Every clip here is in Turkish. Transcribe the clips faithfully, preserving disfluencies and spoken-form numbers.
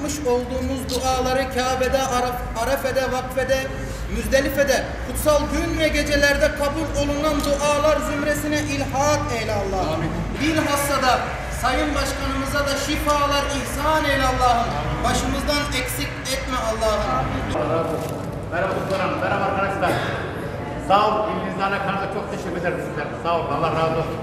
yapmış olduğumuz duaları Kabe'de, Araf, Arefe'de, Vakfe'de, Müzdelife'de, kutsal gün ve gecelerde kabul olunan dualar zümresine ilhak eyle Allah'ım. Bilhassa da Sayın Başkanımıza da şifalar ihsan eyle Allah'ım. Başımızdan eksik etme Allah'ım. Merhaba muhtarım, merhaba arkadaşlar. Sağ olun, ilginizle alakanıza çok teşekkür ederim sizler. Sağ olun, Allah razı olsun.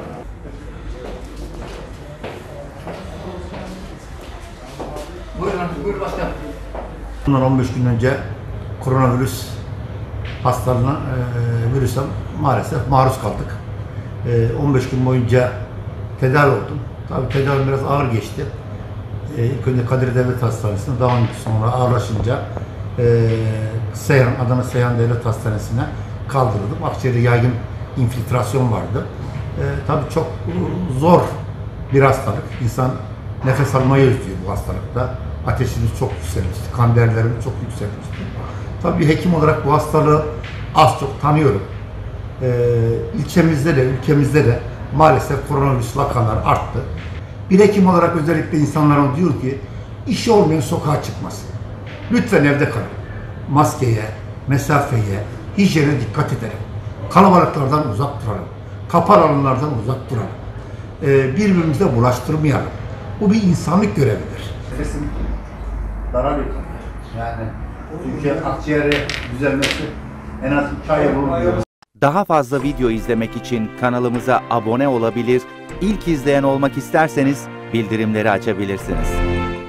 Buyurun, buyurun başkanım. Bundan on beş gün önce koronavirüs hastalığına, e, virüse maalesef maruz kaldık. E, on beş gün boyunca tedavi oldum. Tabii tedavi biraz ağır geçti. E, ilk önce Kadir Devlet Hastanesi'ne, daha sonra ağırlaşınca e, Seyhan, Adana Seyhan Devlet Hastanesi'ne kaldırıldım. Akciğerde yaygın infiltrasyon vardı. E, tabii çok zor bir hastalık. İnsan nefes almayı özlüyor bu hastalıkta. Ateşimiz çok yükselmişti, kan değerlerimiz çok yükselmişti. Tabii hekim olarak bu hastalığı az çok tanıyorum. Ee, ilçemizde de, ülkemizde de maalesef koronavirüs vakalar arttı. Bir hekim olarak özellikle insanlara diyor ki, işi olmayan sokağa çıkmasın. Lütfen evde kalın. Maskeye, mesafeye, hijyene dikkat edelim. Kalabalıklardan uzak duralım. Kapalı alanlardan uzak duralım. Ee, birbirimize bulaştırmayalım. Bu bir insanlık görevidir. Nefesim daralıyor. Yani Türkiye akciğeri düzelmesi en az iki aya bulunuyor. Daha fazla video izlemek için kanalımıza abone olabilir, ilk izleyen olmak isterseniz bildirimleri açabilirsiniz.